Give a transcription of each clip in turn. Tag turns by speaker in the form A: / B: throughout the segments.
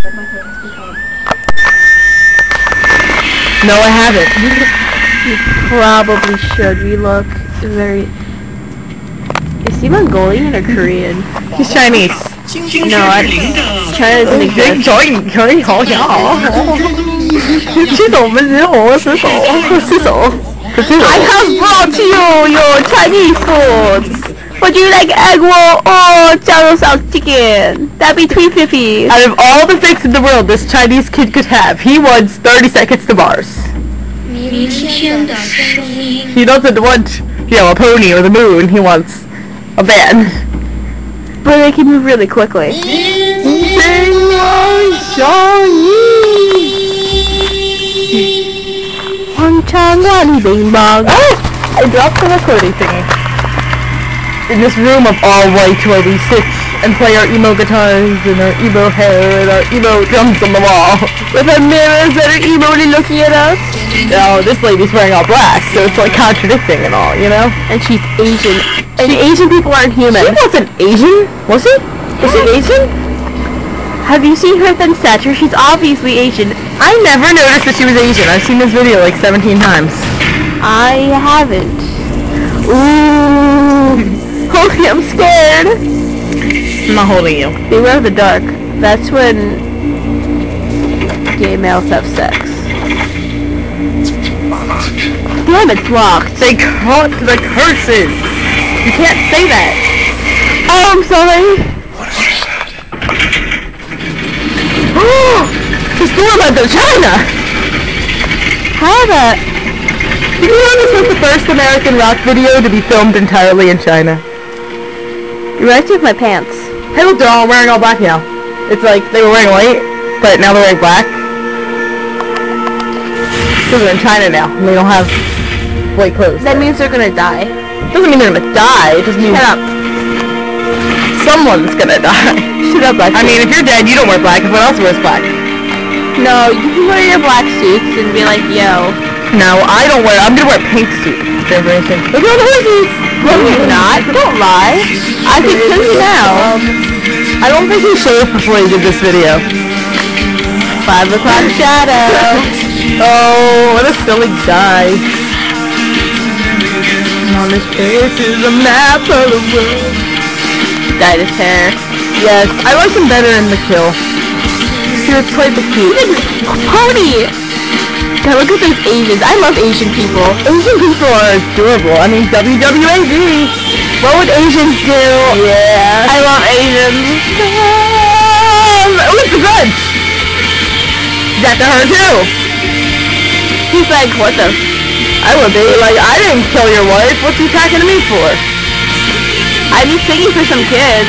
A: No, I haven't.
B: You probably should. You look very... Is he Mongolian or Korean?
A: He's Chinese.
B: No, China doesn't exist. I have brought you your Chinese food. Would you like egg roll or Jalo South chicken? That'd be $3.50.
A: Out of all the things in the world this Chinese kid could have, he wants 30 seconds to Mars. He doesn't want, you know, a pony or the moon. He wants a van.
B: But they can move really quickly.
A: Oh! I dropped the recording thingy. In this room of all white where we sit and play our emo guitars and our emo hair and our emo drums on the wall.
B: With our mirrors that are emo-ly looking at us.
A: No, this lady's wearing all black, so it's like contradicting and all, you know?
B: And she's Asian. And Asian people aren't human.
A: She wasn't Asian, was he? Was she Asian?
B: Have you seen her thin stature? She's obviously Asian.
A: I never noticed that she was Asian. I've seen this video like 17 times.
B: I haven't. Ooh. Holy, I'm scared.
A: I'm not holding you.
B: Beware of the dark. That's when gay males have sex. Damn, it's locked.
A: They caught the curses. You can't say that.
B: Oh, I'm sorry.
C: What is that?
A: Oh, this door led to China.
B: How the...
A: Did you know this was the first American rock video to be filmed entirely in China?
B: You ready to take my pants?
A: Hey, look, they're all wearing all black now. It's like they were wearing white, but now they're wearing black. Because they're in China now, and they don't have white clothes.
B: That means they're gonna die.
A: Doesn't mean they're gonna die, it just means...
B: Shut up.
A: Someone's gonna die.
B: Shut up, Lexi.
A: I mean, if you're dead, you don't wear black. Everyone else wears black.
B: No, you can wear your black suits and be like, yo.
A: No, I don't wear... I'm gonna wear a pink suit. For everything. Look at all the horses!
B: No, you're not. Don't lie. I can kill you now.
A: I don't think he shaved before he did this video.
B: 5 o'clock shadow.
A: Oh, what a silly guy. And on his face is a map of the world.
B: Dyed his hair.
A: Yes, I like him better in The Kill. He was quite the cute.
B: Pony! God, look at those Asians. I love Asian people.
A: Asian people are adorable. I mean, WWAD. What would Asians do? Yeah.
B: I love Asians.
A: Oh, it's the grudge. That to her too.
B: He's like, what the?
A: I would be like, I didn't kill your wife. What's he talking to me for?
B: I'm just singing for some kid.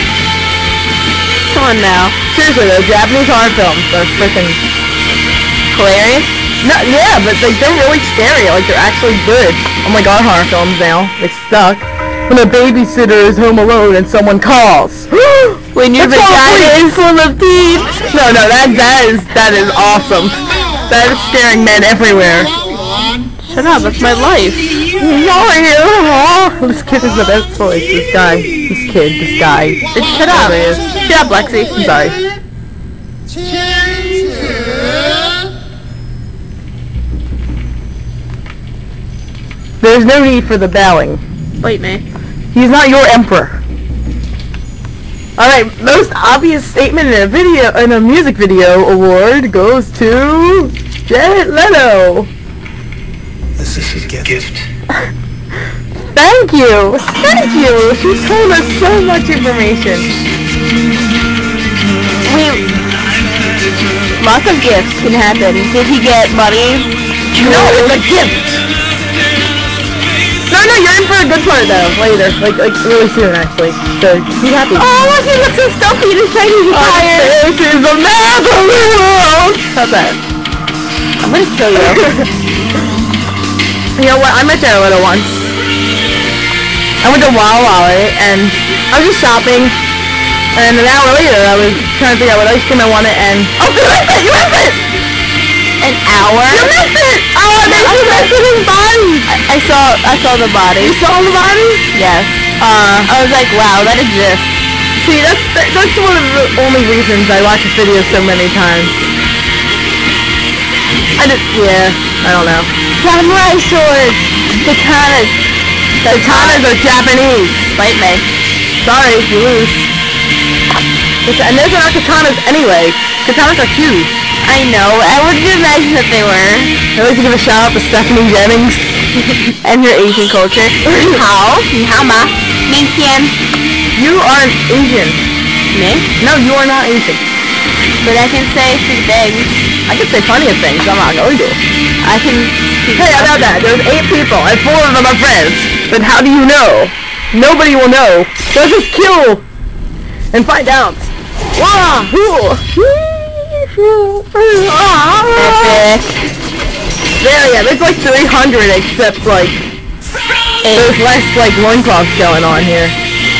B: Come on now.
A: Seriously though, Japanese horror films are freaking
B: Hilarious.
A: no, yeah, but like they're really scary. Like they're actually good. Unlike our horror films now, they suck. When a babysitter is home alone and someone calls.
B: When your vagina is full of teeth.
A: No, that is awesome. That is scaring men everywhere.
B: Shut up, that's my life.
A: This kid is the best voice. This guy, this guy.
B: Shut up. Shut up, Lexi.
A: I'm sorry. There's no need for the bowing.
B: Bite me.
A: He's not your emperor. Alright, most obvious statement in a music video award goes to Jared Leto.
C: This is a gift.
A: Thank you! Thank you! She told us so much information.
B: Lots of gifts can happen. Did he get money?
A: No, it's a gift! No, you're in for a good part though, later. Like really soon actually. So, be happy.
B: Oh, look, he looks so stuffy in his Chinese attire.
A: This is the map of the world! How's that?
B: I'm gonna kill you.
A: You know what, I met Jared Leto once. I went to Walla and I was just shopping. And an hour later, I was trying to figure out what ice cream I wanted and... Oh, you missed it! You missed it!
B: An hour?
A: You missed it! Oh, they missed his body!
B: I saw the body.
A: You saw the body?
B: Yes. I was like, wow, that exists.
A: See, that's one of the only reasons I watch this video so many times. I don't know.
B: Samurai swords! Katanas!
A: Katanas are Japanese.
B: Fight me.
A: Sorry, you lose. And those are not katanas anyway. Katanas are huge.
B: I know, I wouldn't imagine that they were.
A: I'd like to give a shout out to Stephanie Jennings.
B: And your Asian culture. 好，你好吗？明天
A: You aren't Asian.
B: me?
A: No, you are not Asian.
B: But I can say 3 things.
A: I can say plenty of things. I'm not going to.
B: I can speak.
A: Hey, how about that? There's 8 people, and 4 of them are friends. But how do you know? Nobody will know. Let's just kill and find out. Wahoo!
B: Epic.
A: There's like 300 except like there's less like loincloths going on here.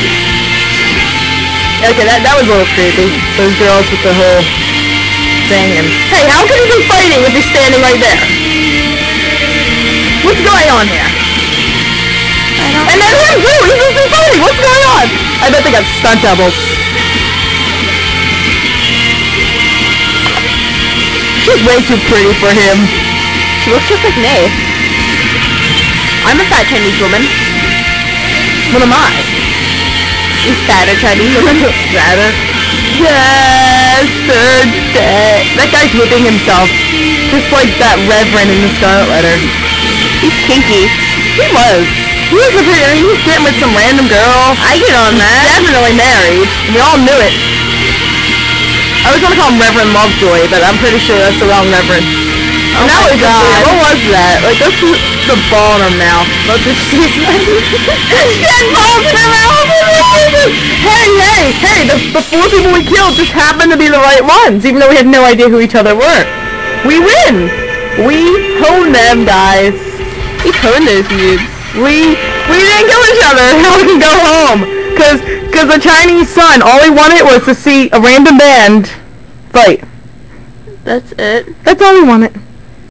A: Okay, that was a little creepy. Those girls with the whole thing and hey, how can you be fighting if you're standing right there? What's going on here? And then him too, he's just been fighting. What's going on? I bet they got stunt doubles. She's way too pretty for him.
B: She looks just like me. I'm a fat Chinese woman.
A: What am I?
B: You fatter Chinese woman.
A: Fatter? Yesterday. That guy's whipping himself. Just like that reverend in the Scarlet Letter.
B: He's kinky.
A: He was. He was getting with some random girl.
B: I get on that.
A: Definitely married. We all knew it. I was gonna call him Reverend Lovejoy, but I'm pretty sure that's the wrong Reverend.
B: Oh
A: now
B: my
A: it's
B: God.
A: just, what was that? Like, that's the ball in her mouth. Let's just see. Dead balls in her mouth! Hey, the 4 people we killed just happened to be the right ones, even though we had no idea who each other were. We win! We honed them, guys.
B: We honed those noobs.
A: We didn't kill each other. Now we can go home. Cause the Chinese son, all he wanted was to see a random band fight.
B: That's it.
A: That's all he wanted.